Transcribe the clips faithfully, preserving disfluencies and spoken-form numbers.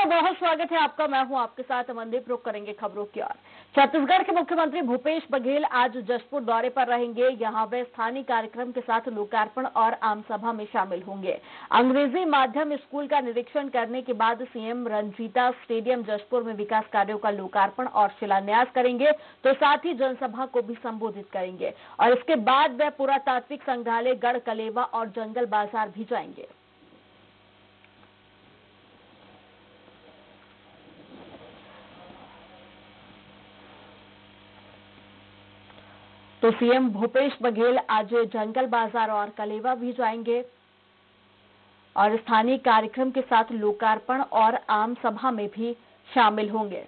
बहुत स्वागत है आपका। मैं हूं आपके साथ अमनदीप। रुक करेंगे खबरों की ओर। छत्तीसगढ़ के मुख्यमंत्री भूपेश बघेल आज जशपुर दौरे पर रहेंगे। यहां वे स्थानीय कार्यक्रम के साथ लोकार्पण और आम सभा में शामिल होंगे। अंग्रेजी माध्यम स्कूल का निरीक्षण करने के बाद सीएम रंजीता स्टेडियम जशपुर में विकास कार्यों का लोकार्पण और शिलान्यास करेंगे, तो साथ ही जनसभा को भी संबोधित करेंगे। और इसके बाद वे पुरातात्विक संग्रहालय, गढ़ कलेवा और जंगल बाजार भी जाएंगे। तो सीएम भूपेश बघेल आज जंगल बाजार और कलेवा भी जाएंगे और स्थानीय कार्यक्रम के साथ लोकार्पण और आम सभा में भी शामिल होंगे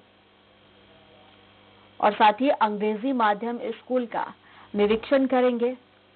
और साथ ही अंग्रेजी माध्यम स्कूल का निरीक्षण करेंगे।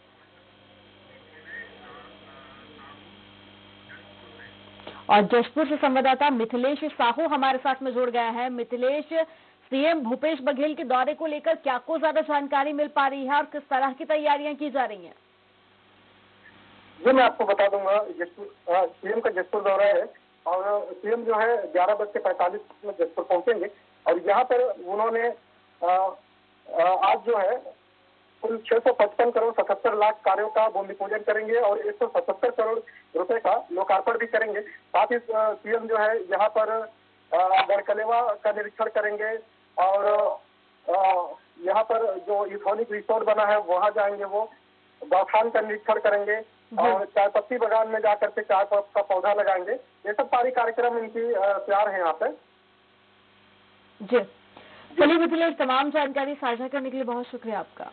और जशपुर से संवाददाता मिथिलेश साहू हमारे साथ में जुड़ गया है। मिथिलेश, सीएम भूपेश बघेल के दौरे को लेकर क्या को ज्यादा जानकारी मिल पा रही है और किस तरह की तैयारियां की जा रही हैं? जी, मैं आपको बता दूंगा, सीएम का जशपुर दौरा है और सीएम जो है ग्यारह बज के पैंतालीस में जशपुर पहुंचेंगे और यहाँ पर उन्होंने आज जो है कुल छह सौ पचपन करोड़ सतहत्तर लाख कार्यों का भूमि पूजन करेंगे और एक सौ सतहत्तर करोड़ रुपए का लोकार्पण भी करेंगे। साथ ही सीएम जो है यहाँ पर गढ़कलेवा का निरीक्षण करेंगे और यहाँ पर जो इथोनिक रिसोर्ट बना है वहां जाएंगे, वो गौखान का निरीक्षण करेंगे और चाय पत्ती बागान में जाकर के चाय का पौधा लगाएंगे। ये सब सारी कार्यक्रम इनकी तैयार है यहाँ पे। जी चलिए मिथिलेश, तमाम जानकारी साझा करने के लिए बहुत शुक्रिया आपका।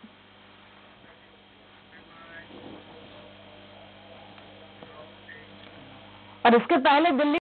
और इसके पहले दिल्ली